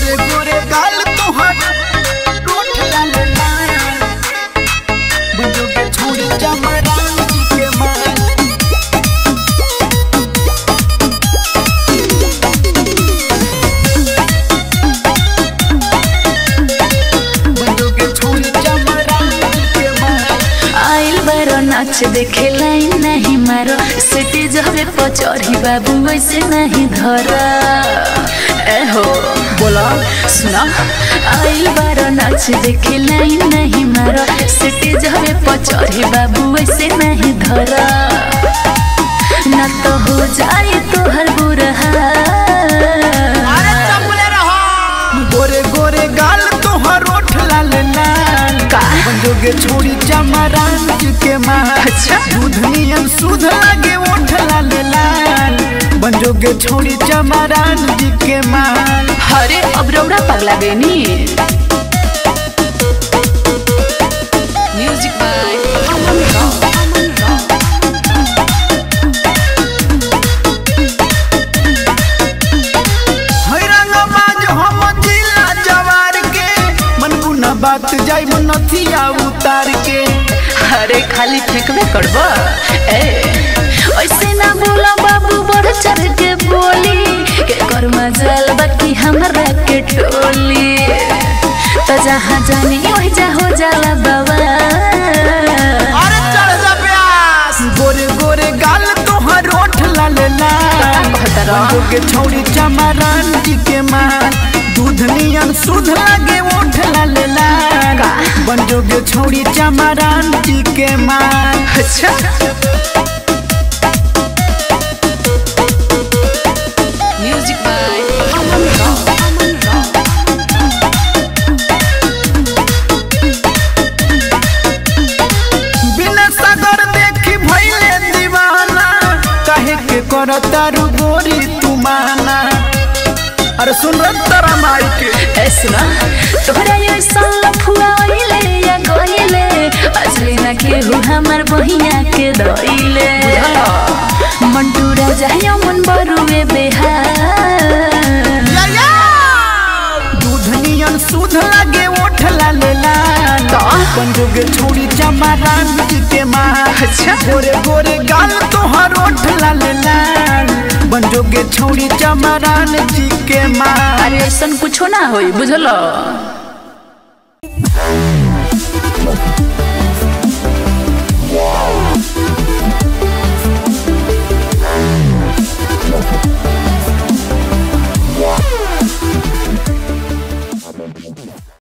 गोरे गोरे गाल तोहर रोट लाल लाल बजोगे छोड़ी चमरान जी के माल बजोगे छोड़ी चमरान जी के माल आइल बारो नाच देखे लाइन नहीं मारो सिटी जबे पचौरी बाबू वैसे नहीं धरा एहो बोला सुना आइल बारो नाच देखे लाइन नहीं मारो सिटी जबे पचौरी बाबू वैसे नहीं धरा ना तो हो जाए तो हर बुरा गोरे गोरे गाल तोहर रोट लाल लाल बजोगे छोड़ी चमरान जी के माल अच्छा दूध नियन सुध लगे ओठ लाल लाल बजोगे छोड़ी चमरान जी के माल अरे अब रौड़ा पगला बेनी म्यूजिक बाय अमन रॉक बात जाई नथिया उतार के अरे खाली फेंकबे करबा ऐसे ना बोला बाबू बढ़ चढ़ के बोली के कर मजाल बाकी हमरा के टोली तो जहाँ जानी वही जा हो जाला बाबा अरे चढ़ जा प्यास गोरे गोरे गाल तोहर रोट लाल लाल बजोगे छोड़ी चमरान जी के माल दूध नियन सुध लगे ओठ लाल लाल बजोगे छोड़ी चमरान जी के माल अच्छा म्यूजिक बाय अमन रॉक बिना सागर देखी भइले दीवाना काहे के करतारू गोरी तू माना अरे सुन तारा माई के सुना तोहरा ये साल फुआ आइले या गइले असली ना केहू हमर बहिया के दइले मंटू राजा या मन बरुए बेहार दूध नियन सुध लगे ओठ लाल लाल बजोगे छोड़ी चमरान जी के माल अच्छा गोरे गोरे गाल तोहर ओठ लाल लाल बजोगे छोड़ी चमरान जी के माल अरे ऐसा कुछ ना होई बुझलो।